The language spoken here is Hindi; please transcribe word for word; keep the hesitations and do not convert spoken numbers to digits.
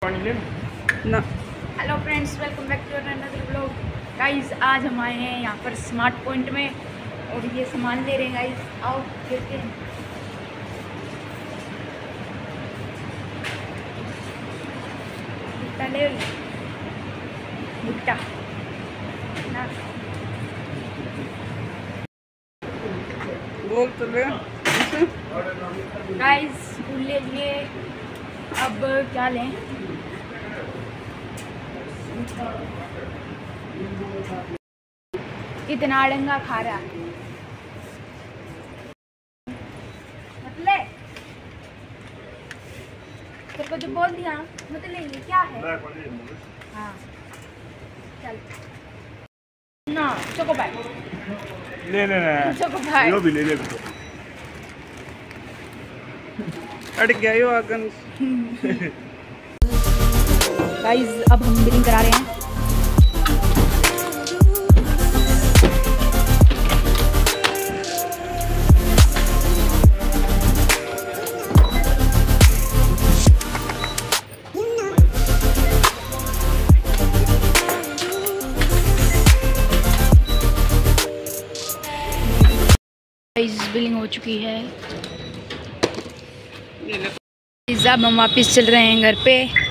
ना। Hello friends, welcome back to another vlog. Guys आज हम आए हैं यहाँ पर स्मार्ट पॉइंट में और ये सामान ले रहे हैं। गाइस आओ देखते हैं। भुट्टा ले भुट्टा ना बोल तो ले। गाइस फूल ले लिए, अब क्या लें? इतना अड़ंगा खा रहा मतलब तेरे को जो बोल दिया मतलब ये क्या है? हाँ चल ना चोको पाई ले ले ना चोको पाई यो भी ले ले अड़ गया यो आगन। गाइस अब हम बिलिंग करा रहे हैं। गाइस बिलिंग हो चुकी है। अब हम वापस चल रहे हैं घर पे।